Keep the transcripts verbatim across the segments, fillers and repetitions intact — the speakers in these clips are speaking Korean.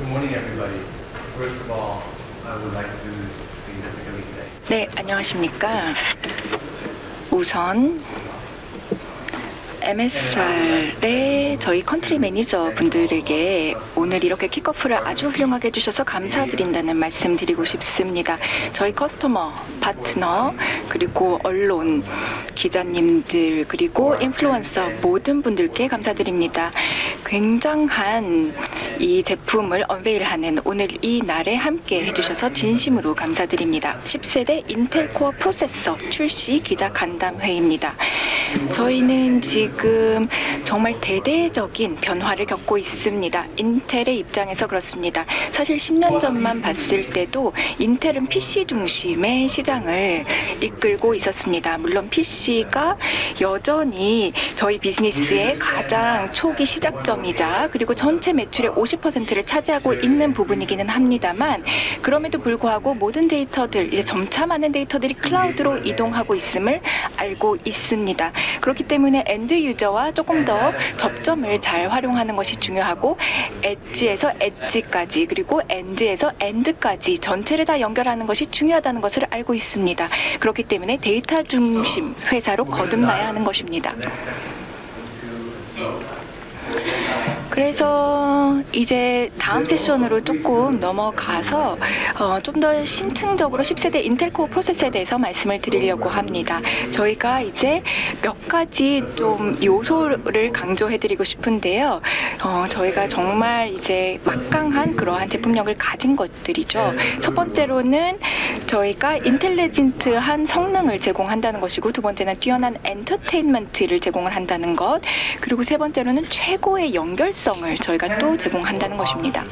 morning, everybody. First of all, I would like to sing Happy Day today. 네, 안녕하십니까. 우선 엠에스알의 저희 컨트리 매니저 분들에게 오늘 이렇게 킥오프를 아주 훌륭하게 해주셔서 감사드린다는 말씀 드리고 싶습니다. 저희 커스터머, 파트너, 그리고 언론, 기자님들, 그리고 인플루언서 모든 분들께 감사드립니다. 굉장한 이 제품을 언베일하는 오늘 이 날에 함께 해주셔서 진심으로 감사드립니다. 십 세대 인텔 코어 프로세서 출시 기자 간담회입니다. 저희는 지금 정말 대대적인 변화를 겪고 있습니다. 인텔의 입장에서 그렇습니다. 사실 십 년 전만 봤을 때도 인텔은 피씨 중심의 시장을 이끌고 있었습니다. 물론 피씨가 여전히 저희 비즈니스의 가장 초기 시작점이자 그리고 전체 매출의 오십 퍼센트를 차지하고 있는 부분이기는 합니다만, 그럼에도 불구하고 모든 데이터들, 이제 점차 많은 데이터들이 클라우드로 이동하고 있음을 알고 있습니다. 그렇기 때문에 엔드 유저와 조금 더 접점을 잘 활용하는 것이 중요하고, 엣지에서 엣지까지 그리고 엔드에서 엔드까지 전체를 다 연결하는 것이 중요하다는 것을 알고 있습니다. 그렇기 때문에 데이터 중심 회사로 거듭나야 하는 것입니다. 그래서 이제 다음 세션으로 조금 넘어가서 어, 좀 더 심층적으로 십 세대 인텔 코어 프로세서에 대해서 말씀을 드리려고 합니다. 저희가 이제 몇 가지 좀 요소를 강조해드리고 싶은데요. 어, 저희가 정말 이제 막강한 그러한 제품력을 가진 것들이죠. 첫 번째로는 저희가 인텔리전트한 성능을 제공한다는 것이고, 두 번째는 뛰어난 엔터테인먼트를 제공을 한다는 것, 그리고 세 번째로는 최고의 연결성을 저희가 또 제공한다는 것입니다.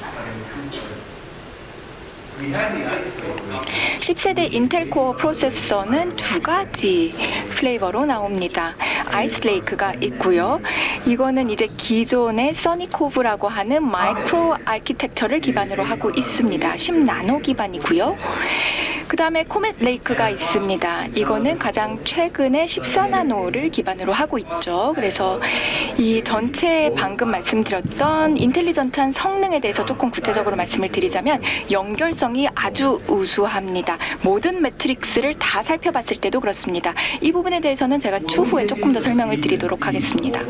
십 세대 인텔 코어 프로세서는 두 가지 플레이버로 나옵니다. 아이스 레이크가 있고요. 이거는 이제 기존의 써니코브라고 하는 마이크로 아키텍처를 기반으로 하고 있습니다. 십 나노 기반이고요. 그 다음에 코멧 레이크가 있습니다. 이거는 가장 최근에 십사 나노를 기반으로 하고 있죠. 그래서 이 전체 방금 말씀드렸던 인텔리전트한 성능에 대해서 조금 구체적으로 말씀을 드리자면, 연결성이 아주 우수합니다. 모든 매트릭스를 다 살펴봤을 때도 그렇습니다. 이 부분에 대해서는 제가 추후에 조금 더 설명을 드리도록 하겠습니다.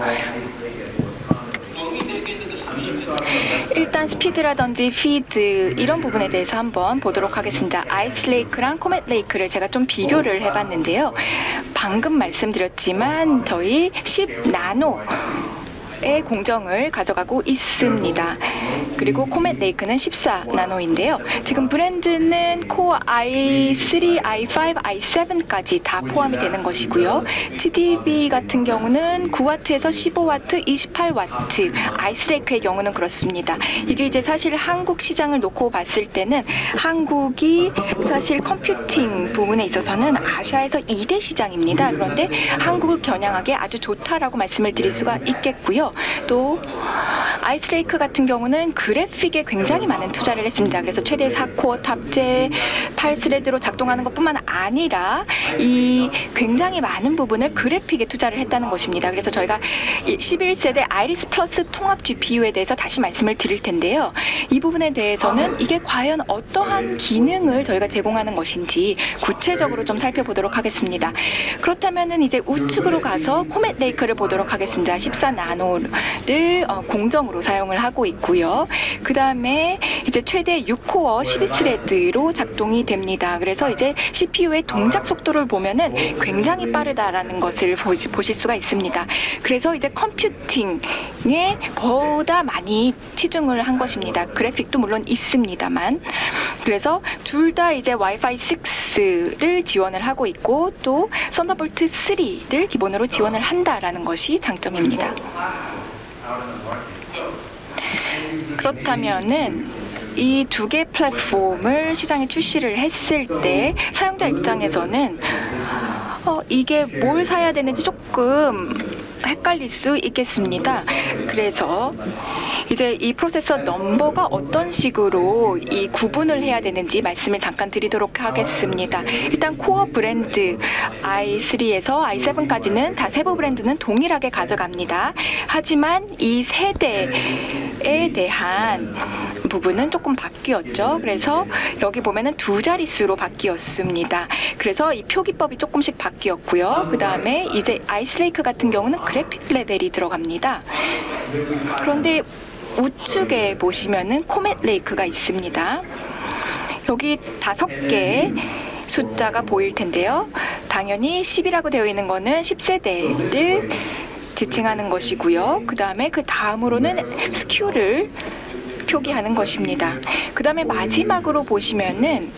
일단 스피드라든지 피드 이런 부분에 대해서 한번 보도록 하겠습니다. 아이스 레이크랑 코멧 레이크를 제가 좀 비교를 해봤는데요. 방금 말씀드렸지만 저희 십 나노 의 공정을 가져가고 있습니다. 그리고 코멧 레이크는 십사 나노인데요. 지금 브랜드는 코어 아이 쓰리, 아이 파이브, 아이 세븐까지 다 포함이 되는 것이고요. 티디비 같은 경우는 구 와트에서 십오 와트, 이십팔 와트, 아이스레이크의 경우는 그렇습니다. 이게 이제 사실 한국 시장을 놓고 봤을 때는 한국이 사실 컴퓨팅 부분에 있어서는 아시아에서 이 대 시장입니다. 그런데 한국을 겨냥하기에 아주 좋다라고 말씀을 드릴 수가 있겠고요. 또 아이스레이크 같은 경우는 그래픽에 굉장히 많은 투자를 했습니다. 그래서 최대 사 코어 탑재 팔 스레드로 작동하는 것뿐만 아니라 이 굉장히 많은 부분을 그래픽에 투자를 했다는 것입니다. 그래서 저희가 십일 세대 아이리스 플러스 통합 지피유에 대해서 다시 말씀을 드릴 텐데요. 이 부분에 대해서는 이게 과연 어떠한 기능을 저희가 제공하는 것인지 구체적으로 좀 살펴보도록 하겠습니다. 그렇다면은 이제 우측으로 가서 코멧 레이크를 보도록 하겠습니다. 십사 나노를 어, 공정으로 사용을 하고 있고요. 그 다음에 이제 최대 육 코어 십이 스레드로 작동이 됩니다. 그래서 이제 씨피유의 동작 속도를 보면은 굉장히 빠르다라는 것을 보시, 보실 수가 있습니다. 그래서 이제 컴퓨팅에 보다 많이 치중을 한 것입니다. 그래픽도 물론 있습니다만. 그래서 둘 다 이제 와이파이 식스를 지원을 하고 있고, 또 썬더볼트 쓰리를 기본으로 지원을 한다라는 것이 장점입니다. 그렇다면은 이 두 개 플랫폼을 시장에 출시를 했을 때 사용자 입장에서는 어, 이게 뭘 사야 되는지 조금 헷갈릴 수 있겠습니다. 그래서 이제 이 프로세서 넘버가 어떤 식으로 이 구분을 해야 되는지 말씀을 잠깐 드리도록 하겠습니다. 일단 코어 브랜드 아이 쓰리에서 아이 세븐까지는 다 세부 브랜드는 동일하게 가져갑니다. 하지만 이 세대에 대한 부분은 조금 바뀌었죠. 그래서 여기 보면은 두 자릿수로 바뀌었습니다. 그래서 이 표기법이 조금씩 바뀌었고요. 그 다음에 이제 아이스레이크 같은 경우는 그래픽 레벨이 들어갑니다. 그런데 우측에 보시면은 코멧 레이크가 있습니다. 여기 다섯 개의 숫자가 보일 텐데요. 당연히 십이라고 되어 있는 거는 십 세대를 지칭하는 것이고요. 그 다음에 그 다음으로는 스큐를 표기하는 것입니다. 그 다음에 마지막으로 보시면은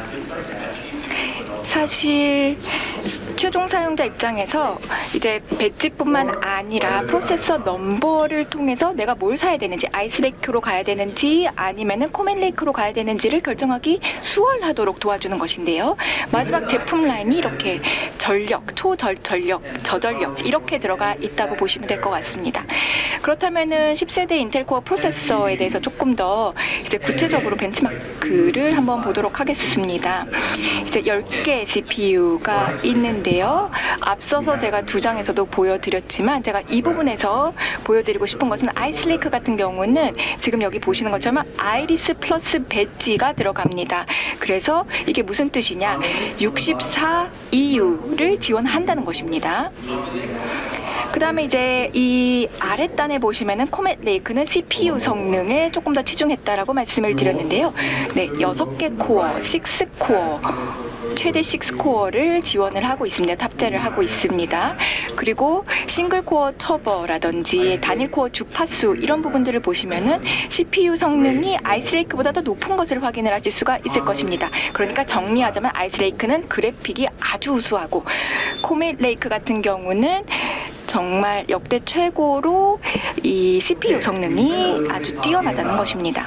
사실 최종 사용자 입장에서 이제 배지뿐만 아니라 프로세서 넘버를 통해서 내가 뭘 사야 되는지, 아이스레이크로 가야 되는지 아니면은 코멧 레이크로 가야 되는지를 결정하기 수월하도록 도와주는 것인데요. 마지막 제품 라인이 이렇게 전력, 초절 전력, 저전력 이렇게 들어가 있다고 보시면 될 것 같습니다. 그렇다면은 십 세대 인텔 코어 프로세서에 대해서 조금 더 이제 구체적으로 벤치마크를 한번 보도록 하겠습니다. 이제 열 개 지피유가 있는데요. 앞서서 제가 두 장에서도 보여드렸지만 제가 이 부분에서 보여드리고 싶은 것은 아이스레이크 같은 경우는 지금 여기 보시는 것처럼 아이리스 플러스 배지가 들어갑니다. 그래서 이게 무슨 뜻이냐? 육십사 이유를 지원한다는 것입니다. 그 다음에 이제 이 아랫단에 보시면은 코멧 레이크는 씨피유 성능에 조금 더 치중했다라고 말씀을 드렸는데요. 네, 여섯 개 코어, 육 코어, 최대 육 코어를 지원을 하고 있습니다. 탑재를 하고 있습니다. 그리고 싱글 코어 터보라든지 단일 코어 주파수 이런 부분들을 보시면은 씨피유 성능이 아이스레이크보다 더 높은 것을 확인을 하실 수가 있을 것입니다. 그러니까 정리하자면 아이스레이크는 그래픽이 아주 우수하고 코멧 레이크 같은 경우는 정말 역대 최고로 이 씨피유 성능이 아주 뛰어나다는 것입니다.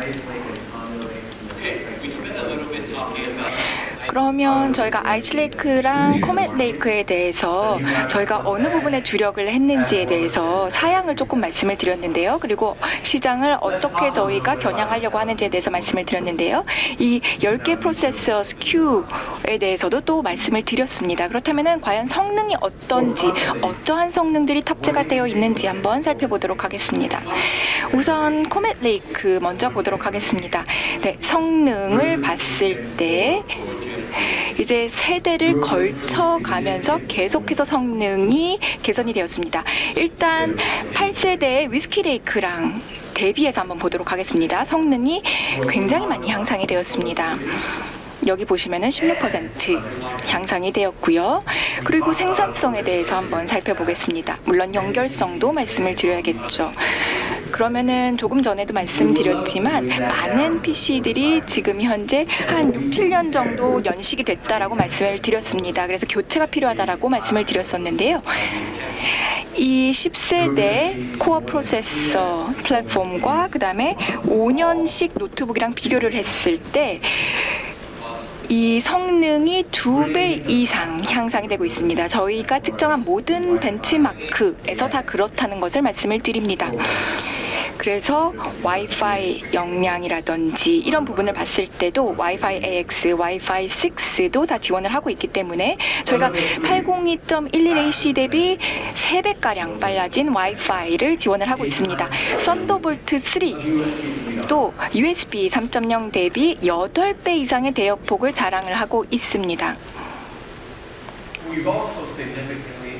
그러면 저희가 아이스레이크랑 코멧 레이크에 대해서 저희가 어느 부분에 주력을 했는지에 대해서 사양을 조금 말씀을 드렸는데요. 그리고 시장을 어떻게 저희가 겨냥하려고 하는지에 대해서 말씀을 드렸는데요. 이 열 개 프로세서 스큐에 대해서도 또 말씀을 드렸습니다. 그렇다면 과연 성능이 어떤지, 어떠한 성능들이 탑재가 되어 있는지 한번 살펴보도록 하겠습니다. 우선 코멧 레이크 먼저 보도록 하겠습니다. 네, 성능을 봤을 때 이제 세대를 걸쳐 가면서 계속해서 성능이 개선이 되었습니다. 일단 팔 세대의 위스키 레이크랑 대비해서 한번 보도록 하겠습니다. 성능이 굉장히 많이 향상이 되었습니다. 여기 보시면은 십육 퍼센트 향상이 되었고요. 그리고 생산성에 대해서 한번 살펴보겠습니다. 물론 연결성도 말씀을 드려야겠죠. 그러면은 조금 전에도 말씀드렸지만 많은 피시들이 지금 현재 한 육, 칠 년 정도 연식이 됐다라고 말씀을 드렸습니다. 그래서 교체가 필요하다라고 말씀을 드렸었는데요. 이 십 세대 코어 프로세서 플랫폼과 그 다음에 오 년식 노트북이랑 비교를 했을 때 이 성능이 두 배 이상 향상이 되고 있습니다. 저희가 측정한 모든 벤치마크에서 다 그렇다는 것을 말씀을 드립니다. 그래서 와이파이 역량이라든지 이런 부분을 봤을 때도 와이파이 에이엑스, 와이파이 식스도 다 지원을 하고 있기 때문에 저희가 팔백이 점 일일 에이씨 대비 세 배가량 빨라진 와이파이를 지원을 하고 있습니다. 썬더볼트 쓰리도 유에스비 삼 점 영 대비 여덟 배 이상의 대역폭을 자랑을 하고 있습니다. We've also significantly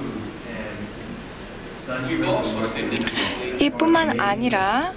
improved and 이뿐만 아니라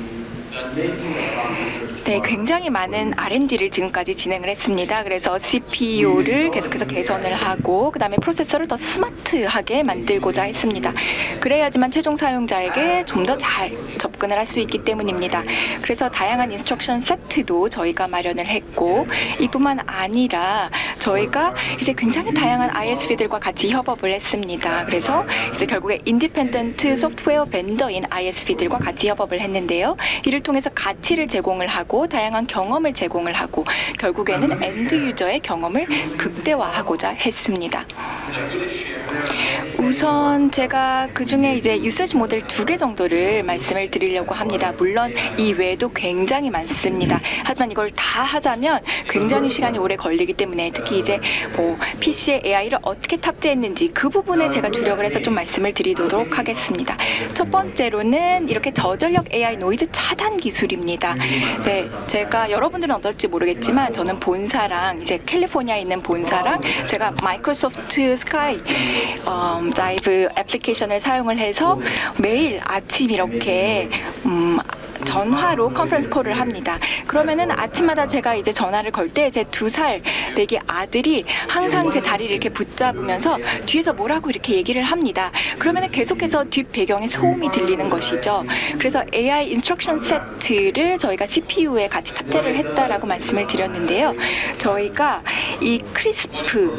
네, 굉장히 많은 알 앤 디를 지금까지 진행을 했습니다. 그래서 씨피유를 계속해서 개선을 하고 그 다음에 프로세서를 더 스마트하게 만들고자 했습니다. 그래야지만 최종 사용자에게 좀 더 잘 접근을 할 수 있기 때문입니다. 그래서 다양한 인스트럭션 세트도 저희가 마련을 했고 이뿐만 아니라 저희가 이제 굉장히 다양한 아이에스피들과 같이 협업을 했습니다. 그래서 이제 결국에 인디펜던트 소프트웨어 벤더인 아이에스피들과 같이 협업을 했는데요. 이를 통해서 가치를 제공을 하고 다양한 경험을 제공을 하고 결국에는 엔드 유저의 경험을 극대화하고자 했습니다. 우선 제가 그중에 이제 유세지 모델 두 개 정도를 말씀을 드리려고 합니다. 물론 이 외에도 굉장히 많습니다. 하지만 이걸 다 하자면 굉장히 시간이 오래 걸리기 때문에 특히 이제 뭐 피시에 에이아이를 어떻게 탑재했는지 그 부분에 제가 주력을 해서 좀 말씀을 드리도록 하겠습니다. 첫 번째로는 이렇게 저전력 에이아이 노이즈 차단 기술입니다. 네, 제가 여러분들은 어떨지 모르겠지만 저는 본사랑 이제 캘리포니아에 있는 본사랑 제가 마이크로소프트 스카이 음, 라이브 애플리케이션을 사용을 해서 매일 아침 이렇게 음, 전화로 컨퍼런스 콜을 합니다. 그러면은 아침마다 제가 이제 전화를 걸 때 제 두 살 내기 아들이 항상 제 다리를 이렇게 붙잡으면서 뒤에서 뭐라고 이렇게 얘기를 합니다. 그러면은 계속해서 뒷 배경에 소음이 들리는 것이죠. 그래서 에이아이 인스트럭션 세트를 저희가 씨피유에 같이 탑재를 했다라고 말씀을 드렸는데요. 저희가 이 크리스프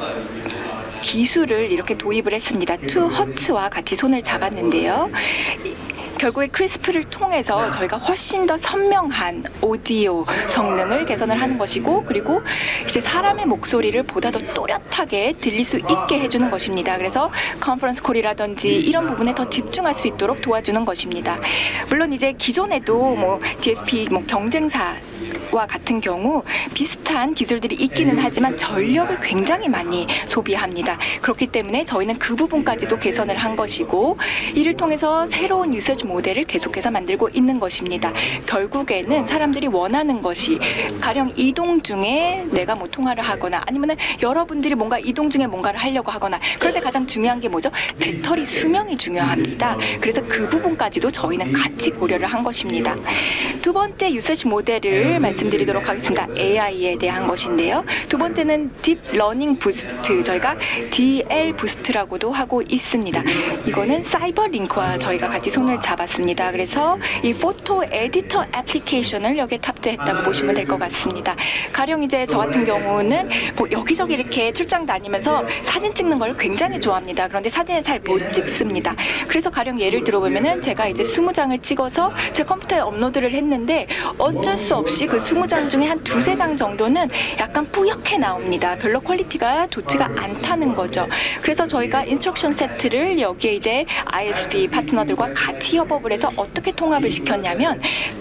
기술을 이렇게 도입을 했습니다. 투 허츠와 같이 손을 잡았는데요. 결국에 크리스프를 통해서 저희가 훨씬 더 선명한 오디오 성능을 개선을 하는 것이고, 그리고 이제 사람의 목소리를 보다 더 또렷하게 들릴 수 있게 해주는 것입니다. 그래서 컨퍼런스 콜이라든지 이런 부분에 더 집중할 수 있도록 도와주는 것입니다. 물론 이제 기존에도 뭐 디에스피 뭐 경쟁사와 같은 경우 비슷한 기술들이 있기는 하지만 전력을 굉장히 많이 소비합니다. 그렇기 때문에 저희는 그 부분까지도 개선을 한 것이고, 이를 통해서 새로운 유세지 모델을 계속해서 만들고 있는 것입니다. 결국에는 사람들이 원하는 것이 가령 이동 중에 내가 뭐 통화를 하거나 아니면은 여러분들이 뭔가 이동 중에 뭔가를 하려고 하거나 그럴 때 가장 중요한 게 뭐죠? 배터리 수명이 중요합니다. 그래서 그 부분까지도 저희는 같이 고려를 한 것입니다. 두 번째 유세지 모델을 말씀드리도록 하겠습니다. 에이아이에 대한 것인데요. 두 번째는 딥 러닝 부스트, 저희가 디엘 부스트라고도 하고 있습니다. 이거는 사이버 링크와 저희가 같이 손을 잡았습니다. 그래서 이 포토 에디터 애플리케이션을 여기에 탑재했다고 보시면 될 것 같습니다. 가령 이제 저 같은 경우는 뭐 여기저기 이렇게 출장 다니면서 사진 찍는 걸 굉장히 좋아합니다. 그런데 사진을 잘 못 찍습니다. 그래서 가령 예를 들어보면은 제가 이제 스무 장을 찍어서 제 컴퓨터에 업로드를 했는데 어쩔 수 없이 그 스무 장 중에 한 두세 장 정도는 약간 뿌옇게 나옵니다. 별로 퀄리티가 좋지가 않다는 거죠. 그래서 저희가 인스트럭션 세트를 여기에 이제 아이에스피 파트너들과 같이 협업을 해서 어떻게 통합을 시켰냐면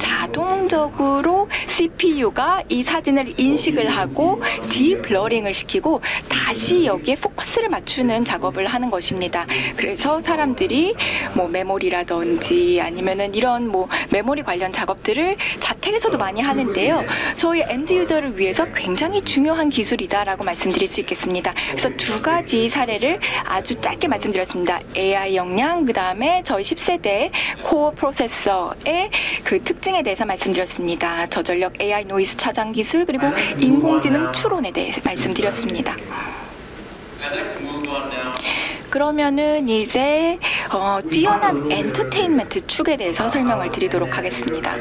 자동적으로 씨피유가 이 사진을 인식을 하고 디블러링을 시키고 다시 여기에 포커스를 맞추는 작업을 하는 것입니다. 그래서 사람들이 뭐 메모리라든지 아니면은 이런 뭐 메모리 관련 작업들을 자택에서도 많이 하는데요. 저희 엔드 유저를 위해서 굉장히 중요한 기술이다라고 말씀드릴 수 있겠습니다. 그래서 두 가지 사례를 아주 짧게 말씀드렸습니다. 에이아이 역량, 그 다음에 저희 십 세대 코어 프로세서의 그 특징에 대해서 말씀드렸습니다. 저전력 에이아이 노이즈 차단 기술, 그리고 인공지능 추론에 대해 말씀드렸습니다. 그러면은 이제 어, 뛰어난 엔터테인먼트 축에 대해서 설명을 드리도록 하겠습니다.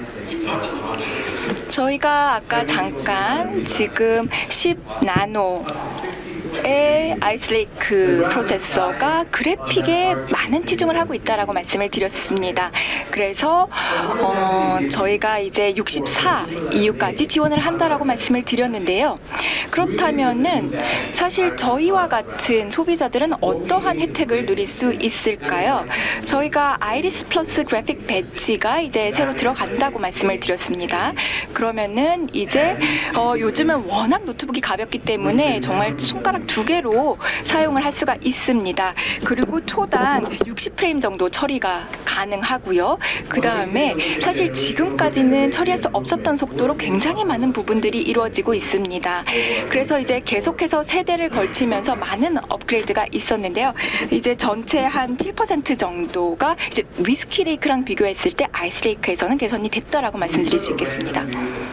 저희가 아까 잠깐 지금 십 나노 의 아이스레이크 프로세서가 그래픽에 많은 치중을 하고 있다라고 말씀을 드렸습니다. 그래서 어, 저희가 이제 육십사 이유까지 지원을 한다라고 말씀을 드렸는데요. 그렇다면은 사실 저희와 같은 소비자들은 어떠한 혜택을 누릴 수 있을까요? 저희가 아이리스 플러스 그래픽 배지가 이제 새로 들어간다고 말씀을 드렸습니다. 그러면은 이제 어, 요즘은 워낙 노트북이 가볍기 때문에 정말 손가락 두 개로 사용을 할 수가 있습니다. 그리고 초당 육십 프레임 정도 처리가 가능하고요. 그 다음에 사실 지금까지는 처리할 수 없었던 속도로 굉장히 많은 부분들이 이루어지고 있습니다. 그래서 이제 계속해서 세대를 걸치면서 많은 업그레이드가 있었는데요. 이제 전체 한 칠 퍼센트 정도가 이제 위스키 레이크랑 비교했을 때 아이스 레이크에서는 개선이 됐다라고 말씀드릴 수 있겠습니다.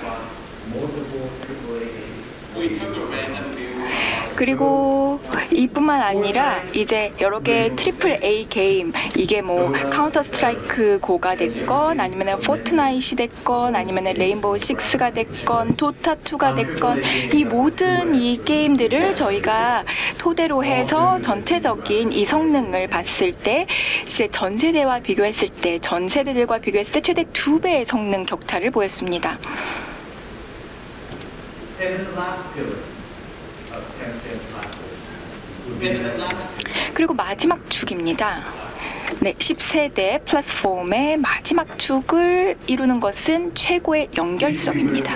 그리고 이뿐만 아니라 이제 여러 개의 트리플 A 게임, 이게 뭐 카운터 스트라이크 고가 됐건 아니면 포트나잇이 됐건 아니면 레인보우 식스가 됐건 도타 투가 됐건 이 모든 이 게임들을 저희가 토대로 해서 전체적인 이 성능을 봤을 때 이제 전 세대와 비교했을 때 전 세대들과 비교했을 때 최대 두 배의 성능 격차를 보였습니다. 그리고 마지막 축입니다. 네, 십 세대 플랫폼의 마지막 축을 이루는 것은 최고의 연결성입니다.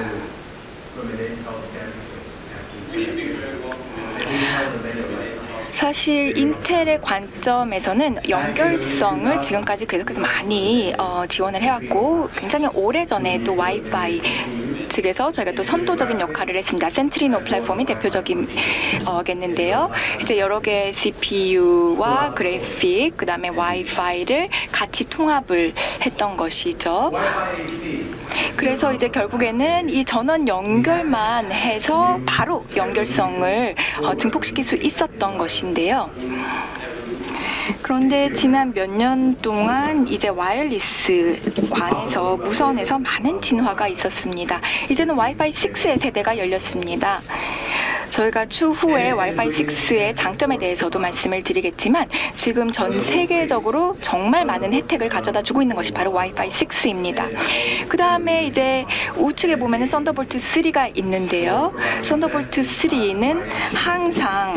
사실 인텔의 관점에서는 연결성을 지금까지 계속해서 많이 어, 지원을 해왔고 굉장히 오래전에 또 와이파이 측에서 저희가 또 선도적인 역할을 했습니다. 센트리노 플랫폼이 대표적이겠는데요. 이제 여러 개의 씨피유와 그래픽, 그 다음에 와이파이를 같이 통합을 했던 것이죠. 그래서 이제 결국에는 이 전원 연결만 해서 바로 연결성을 어, 증폭시킬 수 있었던 것인데요. 그런데 지난 몇 년 동안 이제 와이어리스 관에서 무선에서 많은 진화가 있었습니다. 이제는 와이파이 식스의 세대가 열렸습니다. 저희가 추후에 와이파이 식스의 장점에 대해서도 말씀을 드리겠지만 지금 전 세계적으로 정말 많은 혜택을 가져다 주고 있는 것이 바로 와이파이 식스입니다. 그 다음에 이제 우측에 보면은 썬더볼트 쓰리가 있는데요. 썬더볼트 쓰리는 항상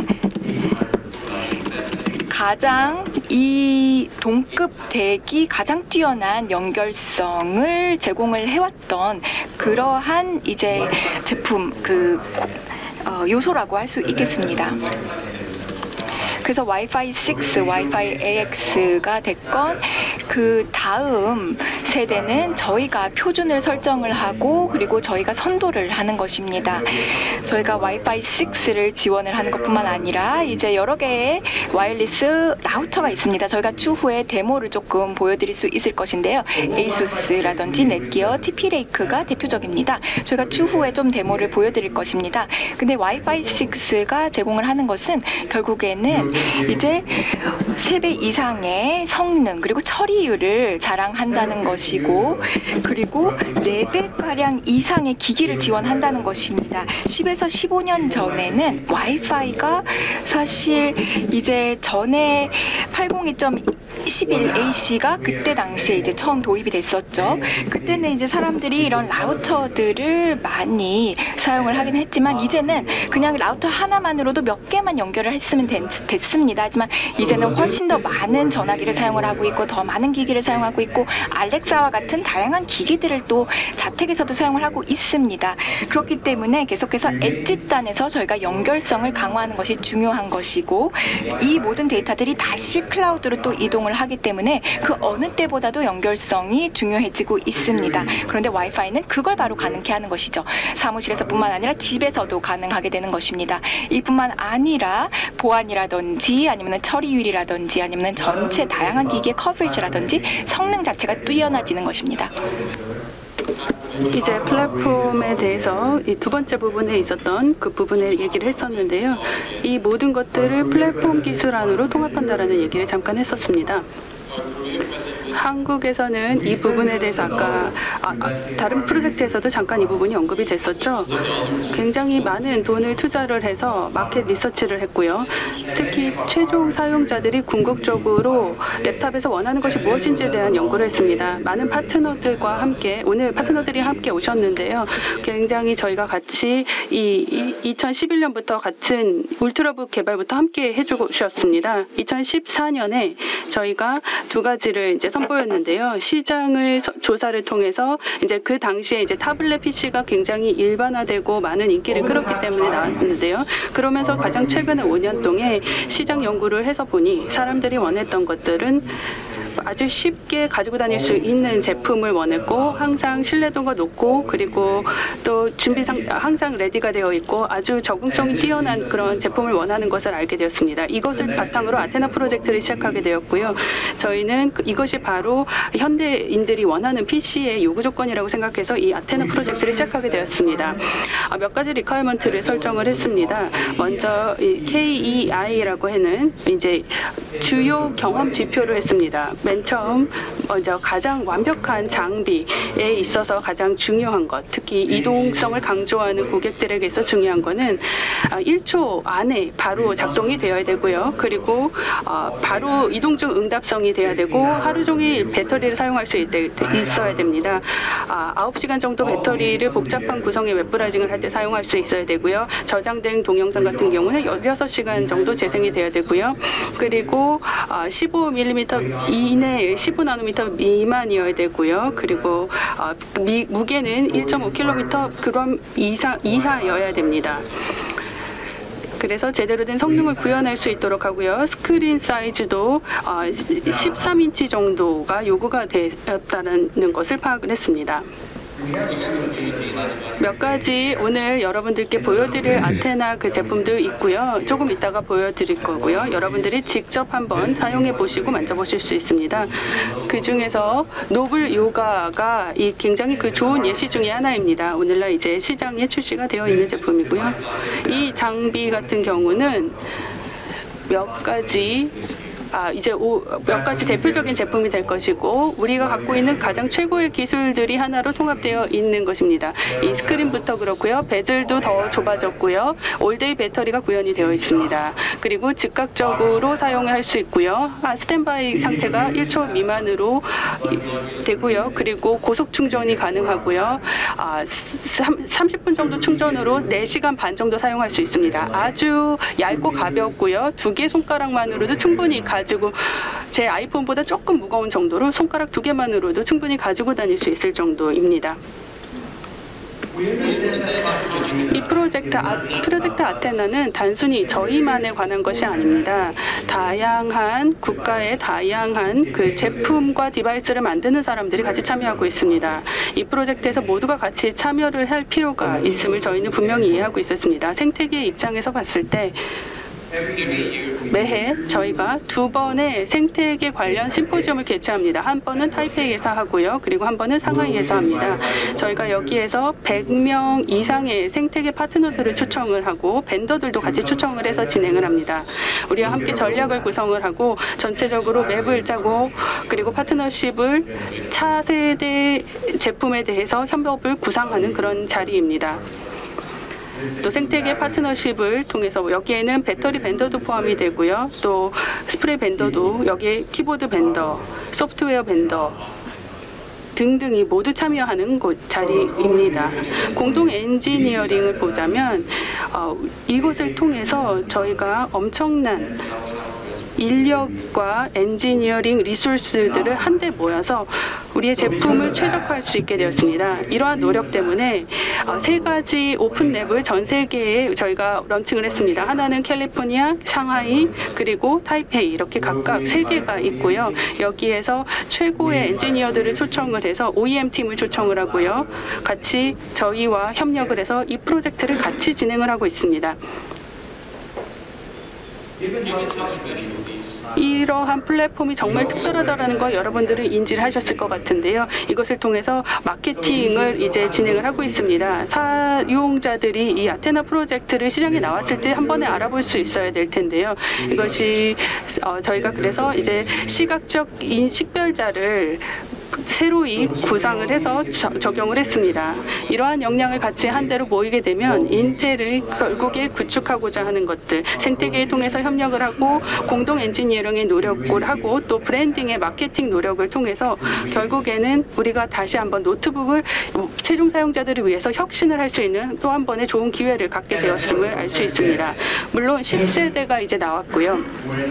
가장 이 동급 대기 가장 뛰어난 연결성을 제공을 해왔던 그러한 이제 제품 그 어, 요소라고 할 수 있겠습니다. 그래서 와이파이 식스, 와이파이 에이엑스가 됐건 그 다음 세대는 저희가 표준을 설정을 하고 그리고 저희가 선도를 하는 것입니다. 저희가 와이파이 식스를 지원을 하는 것뿐만 아니라 이제 여러 개의 와이어리스 라우터가 있습니다. 저희가 추후에 데모를 조금 보여드릴 수 있을 것인데요. 에이수스라든지 넷기어, 티피레이크가 대표적입니다. 저희가 추후에 좀 데모를 보여드릴 것입니다. 근데 와이파이 식스가 제공을 하는 것은 결국에는 이제 세 배 이상의 성능 그리고 처리율을 자랑한다는 것이고 그리고 네 배가량 이상의 기기를 지원한다는 것입니다. 십에서 십오 년 전에는 와이파이가 사실 이제 전에 팔백이 점 십일 에이씨가 그때 당시에 이제 처음 도입이 됐었죠. 그때는 이제 사람들이 이런 라우터들을 많이 사용을 하긴 했지만 이제는 그냥 라우터 하나만으로도 몇 개만 연결을 했으면 됐, 됐습니다. 하지만 이제는 훨씬 더 많은 전화기를 사용을 하고 있고 더 많은 기기를 사용하고 있고 알렉사와 같은 다양한 기기들을 또 자택에서도 사용을 하고 있습니다. 그렇기 때문에 계속해서 엣지단에서 저희가 연결성을 강화하는 것이 중요한 것이고 이 모든 데이터들이 다시 클라우드로 또 이동을 하기 때문에 그 어느 때보다도 연결성이 중요해지고 있습니다. 그런데 와이파이는 그걸 바로 가능케 하는 것이죠. 사무실에서뿐만 아니라 집에서도 가능하게 되는 것입니다. 이뿐만 아니라 보안이라든지 아니면 처리율이라든지 아니면 전체 다양한 기기의 커버리지라든지 성능 자체가 뛰어나지는 것입니다. 이제 플랫폼에 대해서 이 두 번째 부분에 있었던 그 부분에 얘기를 했었는데요. 이 모든 것들을 플랫폼 기술 안으로 통합한다라는 얘기를 잠깐 했었습니다. 한국에서는 이 부분에 대해서 아까 아, 아, 다른 프로젝트에서도 잠깐 이 부분이 언급이 됐었죠. 굉장히 많은 돈을 투자를 해서 마켓 리서치를 했고요. 특히 최종 사용자들이 궁극적으로 랩탑에서 원하는 것이 무엇인지에 대한 연구를 했습니다. 많은 파트너들과 함께 오늘 파트너들이 함께 오셨는데요. 굉장히 저희가 같이 이 이천십일 년부터 같은 울트라북 개발부터 함께 해주셨습니다. 이천십사 년에 저희가 두 가지를 이제 선보였는데요. 시장을 조사를 통해서 이제 그 당시에 이제 타블렛 피씨가 굉장히 일반화되고 많은 인기를 끌었기 때문에 나왔는데요. 그러면서 가장 최근의 오 년 동안 시장 연구를 해서 보니 사람들이 원했던 것들은 아주 쉽게 가지고 다닐 수 있는 제품을 원했고 항상 신뢰도가 높고 그리고 또 준비상 항상 레디가 되어 있고 아주 적응성이 뛰어난 그런 제품을 원하는 것을 알게 되었습니다. 이것을 바탕으로 아테나 프로젝트를 시작하게 되었고요. 저희는 이것이 바로 현대인들이 원하는 피씨의 요구 조건이라고 생각해서 이 아테나 프로젝트를 시작하게 되었습니다. 몇 가지 리퀘어먼트를 설정을 했습니다. 먼저 케이이아이라고 하는 이제 주요 경험 지표를 했습니다. 맨 처음 먼저 가장 완벽한 장비에 있어서 가장 중요한 것, 특히 이동성을 강조하는 고객들에게서 중요한 것은 일 초 안에 바로 작동이 되어야 되고요. 그리고 바로 이동 중 응답성이 돼야 되고 하루 종일 배터리를 사용할 수 있, 있어야 됩니다. 아홉 시간 정도 배터리를 복잡한 구성의 웹브라우징을 할 때 사용할 수 있어야 되고요. 저장된 동영상 같은 경우는 여섯 시간 정도 재생이 돼야 되고요. 그리고 십오 밀리미터 이내 십오 나노미터 미만이어야 되고요. 그리고 미, 무게는 일 점 오 킬로그램 이상, 이하여야 됩니다. 그래서 제대로 된 성능을 구현할 수 있도록 하고요. 스크린 사이즈도 십삼 인치 정도가 요구가 되었다는 것을 파악을 했습니다. 몇 가지 오늘 여러분들께 보여드릴 아테나 그 제품도 있고요. 조금 이따가 보여드릴 거고요. 여러분들이 직접 한번 사용해 보시고 만져보실 수 있습니다. 그 중에서 노블 요가가 이 굉장히 그 좋은 예시 중에 하나입니다. 오늘날 이제 시장에 출시가 되어 있는 제품이고요. 이 장비 같은 경우는 몇 가지 아, 이제 오, 몇 가지 대표적인 제품이 될 것이고 우리가 갖고 있는 가장 최고의 기술들이 하나로 통합되어 있는 것입니다. 이 스크린부터 그렇고요. 베젤도 더 좁아졌고요. 올데이 배터리가 구현이 되어 있습니다. 그리고 즉각적으로 사용할 수 있고요. 아, 스탠바이 상태가 일 초 미만으로 되고요. 그리고 고속 충전이 가능하고요. 아, 삼십 분 정도 충전으로 네 시간 반 정도 사용할 수 있습니다. 아주 얇고 가볍고요. 두 개 손가락만으로도 충분히 가지고 제 아이폰보다 조금 무거운 정도로 손가락 두 개만으로도 충분히 가지고 다닐 수 있을 정도입니다. 이 프로젝트, 아, 프로젝트 아테나는 단순히 저희만에 관한 것이 아닙니다. 다양한 국가의 다양한 그 제품과 디바이스를 만드는 사람들이 같이 참여하고 있습니다. 이 프로젝트에서 모두가 같이 참여를 할 필요가 있음을 저희는 분명히 이해하고 있었습니다. 생태계의 입장에서 봤을 때 매해 저희가 두 번의 생태계 관련 심포지엄을 개최합니다. 한 번은 타이페이에서 하고요. 그리고 한 번은 상하이에서 합니다. 저희가 여기에서 백 명 이상의 생태계 파트너들을 초청을 하고 벤더들도 같이 초청을 해서 진행을 합니다. 우리와 함께 전략을 구성을 하고 전체적으로 맵을 짜고 그리고 파트너십을 차세대 제품에 대해서 협업을 구상하는 그런 자리입니다. 또 생태계 파트너십을 통해서 여기에는 배터리 벤더도 포함이 되고요. 또 스프레이 벤더도 여기에 키보드 벤더, 소프트웨어 벤더 등등이 모두 참여하는 곳 자리입니다. 공동 엔지니어링을 보자면 어, 이곳을 통해서 저희가 엄청난 인력과 엔지니어링 리소스들을 한데 모여서 우리의 제품을 최적화할 수 있게 되었습니다. 이러한 노력 때문에 세 가지 오픈랩을 전 세계에 저희가 런칭을 했습니다. 하나는 캘리포니아, 상하이, 그리고 타이페이 이렇게 각각 세 개가 있고요. 여기에서 최고의 엔지니어들을 초청을 해서 오이엠 팀을 초청을 하고요. 같이 저희와 협력을 해서 이 프로젝트를 같이 진행을 하고 있습니다. 이러한 플랫폼이 정말 특별하다는 걸 여러분들은 인지를 하셨을 것 같은데요. 이것을 통해서 마케팅을 이제 진행을 하고 있습니다. 사용자들이 이 아테나 프로젝트를 시장에 나왔을 때 한 번에 알아볼 수 있어야 될 텐데요. 이것이 어, 저희가 그래서 이제 시각적 인식별자를 새로이 구상을 해서 저, 적용을 했습니다. 이러한 역량을 같이 한데로 모이게 되면 인텔을 결국에 구축하고자 하는 것들, 생태계를 통해서 협력을 하고 공동 엔지니어링의 노력을 하고 또 브랜딩의 마케팅 노력을 통해서 결국에는 우리가 다시 한번 노트북을 최종 사용자들을 위해서 혁신을 할 수 있는 또 한 번의 좋은 기회를 갖게 되었음을 알 수 있습니다. 물론 십 세대가 이제 나왔고요.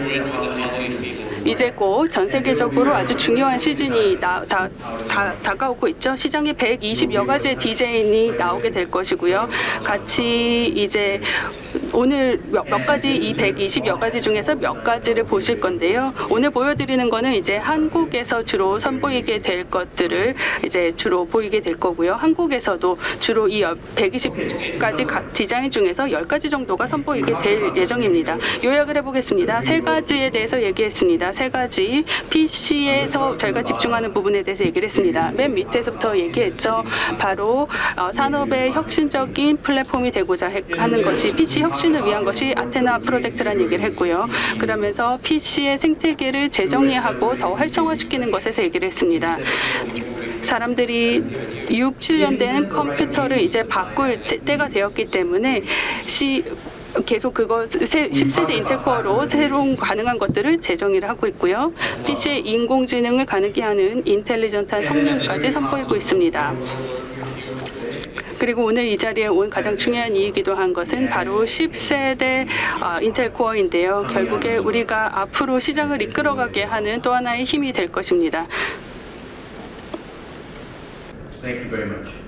이제 곧 전 세계적으로 아주 중요한 시즌이 나, 다, 다, 다가오고 있죠. 시장에 백이십여 가지의 디자인이 나오게 될 것이고요. 같이 이제 오늘 몇, 몇 가지 이 백이십여 가지 중에서 몇 가지를 보실 건데요. 오늘 보여드리는 거는 이제 한국에서 주로 선보이게 될 것들을 이제 주로 보이게 될 거고요. 한국에서도 주로 이 백이십 가지 디자인 중에서 십 가지 정도가 선보이게 될 예정입니다. 요약을 해보겠습니다. 세 가지에 대해서 얘기했습니다. 세 가지 피시에서 저희가 집중하는 부분에 대해서 얘기를 했습니다. 맨 밑에서부터 얘기했죠. 바로 어, 산업의 혁신적인 플랫폼이 되고자 하는 것이 피씨 혁신 혁신을 위한 것이 아테나 프로젝트라는 얘기를 했고요. 그러면서 피씨의 생태계를 재정의하고 더 활성화시키는 것에서 얘기를 했습니다. 사람들이 육, 칠 년 된 컴퓨터를 이제 바꿀 때, 때가 되었기 때문에 C 계속 그거 십 세대 인텔 코어로 새로운 가능한 것들을 재정의를 하고 있고요. 피씨의 인공지능을 가능케 하는 인텔리전트한 성능까지 선보이고 있습니다. 그리고 오늘 이 자리에 온 가장 중요한 이유이기도 한 것은 바로 십 세대 어, 인텔 코어인데요. 결국에 우리가 앞으로 시장을 이끌어가게 하는 또 하나의 힘이 될 것입니다. Thank you very much.